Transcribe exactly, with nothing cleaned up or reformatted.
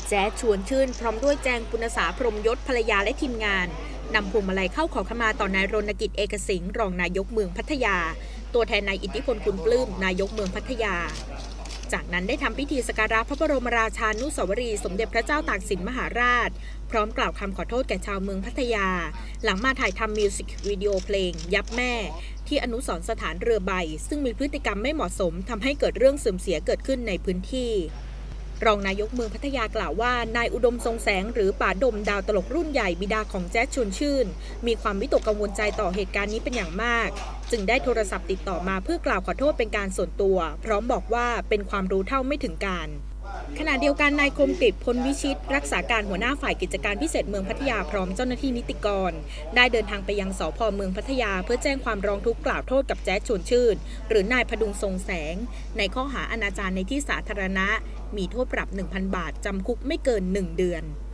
แจ๊ดชวนชื่นพร้อมด้วยแจงปุณสาพรหมยศภรรยาและทีมงานนำพวงมาลัยเข้าขอขมาต่อนายรณกิจเอกสิงห์รองนายกเมืองพัทยาตัวแทนนายอิทธิพลคุณปลื้มนายกเมืองพัทยาจากนั้นได้ทำพิธีสักการะพระบรมราชานุสาวรีย์สมเด็จพระเจ้าตากสินมหาราชพร้อมกล่าวคำขอโทษแก่ชาวเมืองพัทยาหลังมาถ่ายทำมิวสิกวิดีโอเพลงยับแม่ที่อนุสรณ์สถานเรือใบซึ่งมีพฤติกรรมไม่เหมาะสมทำให้เกิดเรื่องเสื่อมเสียเกิดขึ้นในพื้นที่รองนายกเมืองพัทยากล่าวว่านายอุดมทรงแสงหรือป๋าดมดาวตลกรุ่นใหญ่บิดาของแจ๊ดชวนชื่นมีความวิตกกังวลใจต่อเหตุการณ์นี้เป็นอย่างมากจึงได้โทรศัพท์ติดต่อมาเพื่อกล่าวขอโทษเป็นการส่วนตัวพร้อมบอกว่าเป็นความรู้เท่าไม่ถึงการขณะเดียวกันนายคมกฤษ พลวิชิตรักษาการหัวหน้าฝ่ายกิจการพิเศษเมืองพัทยาพร้อมเจ้าหน้าที่นิติกรได้เดินทางไปยังสภ.เมืองพัทยาเพื่อแจ้งความร้องทุกข์กล่าวโทษกับแจ๊ดชวนชื่นหรือนายพดุงทรงแสงในข้อหาอนาจารในที่สาธารณะมีโทษปรับ หนึ่งพัน บาทจำคุกไม่เกินหนึ่งเดือน